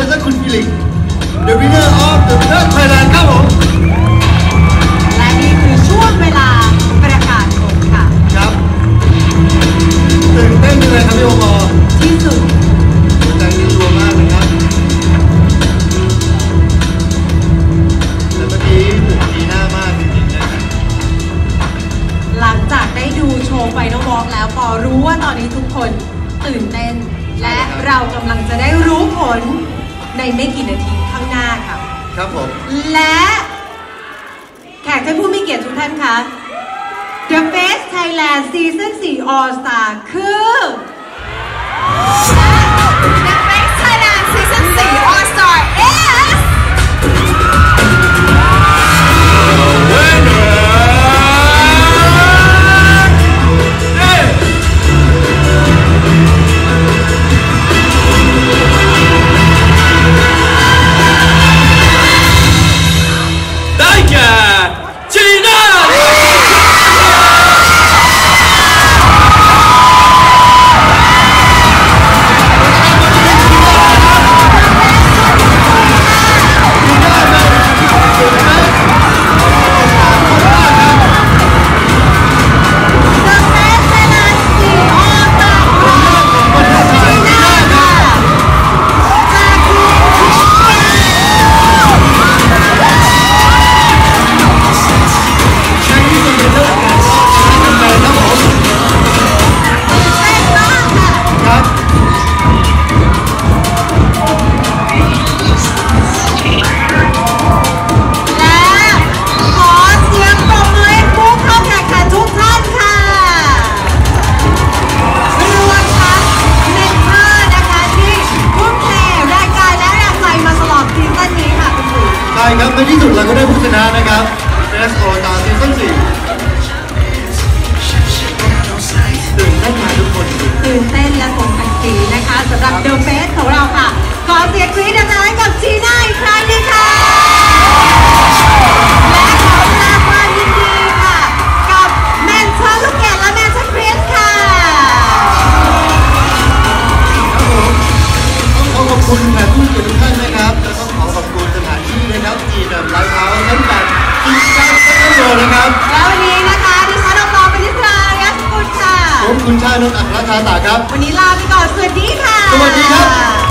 และคุณฟิลิป The winner of the Third Thailand ครับผมและนี่คือช่วงเวลาประกาศผลค่ะครับตื่นเต้นเลยครับพี่โอปอที่สุดหัวใจนี่รัวมากเลยครับและเมื่อกี้ดีหน้ามากจริงๆนะครับหลังจากได้ดูโชว์ไฟนอลวอล์กแล้วปอรู้ว่าตอนนี้ทุกคนตื่นเต้นและเรากำลังจะได้รู้ผลในไม่กี่นาทีข้างหน้าค่ะครับผมและแขกท่านผู้มีเกียรติทุกท่านคะ The Best Thailand Season 4 All Star คือ The Best Thailand Season 4 All Star is ครับในที่สุดเราก็ได้ผู้ชนะนะครับ Best All Star Season 4ตื่นเต้นมาทุกคนตื่นเต้นและสมศักดิ์ศรีนะคะสำหรับ The Best ของเราค่ะขอเสียงกรี๊ดดังๆให้กับจีน่าอีกครั้งนึงค่ะและขอแสดงความยินดีค่ะกับแมนเชอร์ลูกแกะและแมนเชอร์คริสค่ะต้องขอบคุณแขกผู้มีเกียรติทุกท่านนะครับและต้องขอขอบคุณสถานที่นะครับจีนไลฟ์เฮาส์ทั้งแบบจริงจังทั้งโลนะครับแล้ววันนี้นะคะดิฉันอปนิสรายัสกุลค่ะผมคุณชานนท์อัครชาตาครับวันนี้ลาไปก่อนสวัสดีค่ะสวัสดีครับ